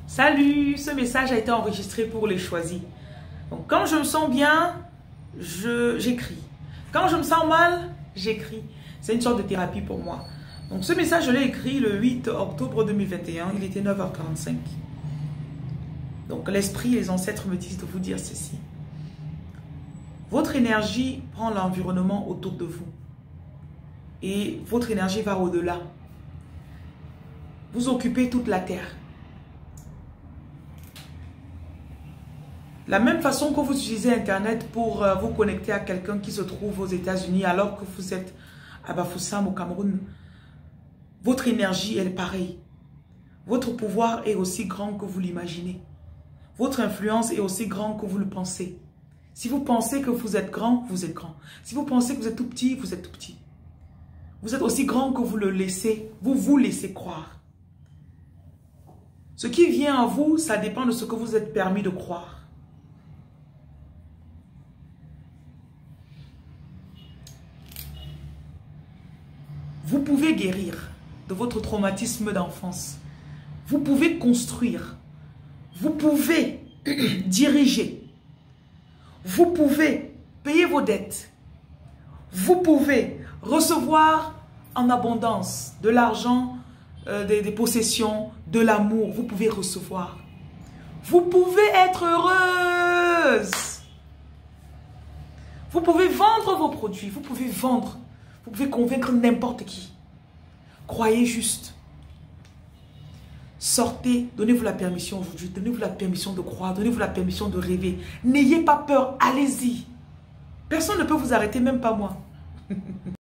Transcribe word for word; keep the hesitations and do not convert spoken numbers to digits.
Salut, ce message a été enregistré pour les choisis. Donc, quand je me sens bien, je j'écris. Quand je me sens mal, j'écris. C'est une sorte de thérapie pour moi. Donc, ce message, je l'ai écrit le huit octobre deux mille vingt et un. Il était neuf heures quarante-cinq. Donc, l'esprit et les ancêtres me disent de vous dire ceci. Votre énergie prend l'environnement autour de vous. Et votre énergie va au-delà. Vous occupez toute la terre. La même façon que vous utilisez Internet pour euh, vous connecter à quelqu'un qui se trouve aux États-Unis alors que vous êtes à Bafoussam au Cameroun, votre énergie est pareille. Votre pouvoir est aussi grand que vous l'imaginez. Votre influence est aussi grande que vous le pensez. Si vous pensez que vous êtes grand, vous êtes grand. Si vous pensez que vous êtes tout petit, vous êtes tout petit. Vous êtes aussi grand que vous le laissez, vous vous laissez croire. Ce qui vient à vous, ça dépend de ce que vous êtes permis de croire. Vous pouvez guérir de votre traumatisme d'enfance. Vous pouvez construire. Vous pouvez diriger. Vous pouvez payer vos dettes. Vous pouvez recevoir en abondance de l'argent, euh, des, des possessions, de l'amour. Vous pouvez recevoir. Vous pouvez être heureuse. Vous pouvez vendre vos produits. Vous pouvez vendre. Vous pouvez convaincre n'importe qui. Croyez juste. Sortez, donnez-vous la permission aujourd'hui. Donnez-vous la permission de croire. Donnez-vous la permission de rêver. N'ayez pas peur. Allez-y. Personne ne peut vous arrêter, même pas moi.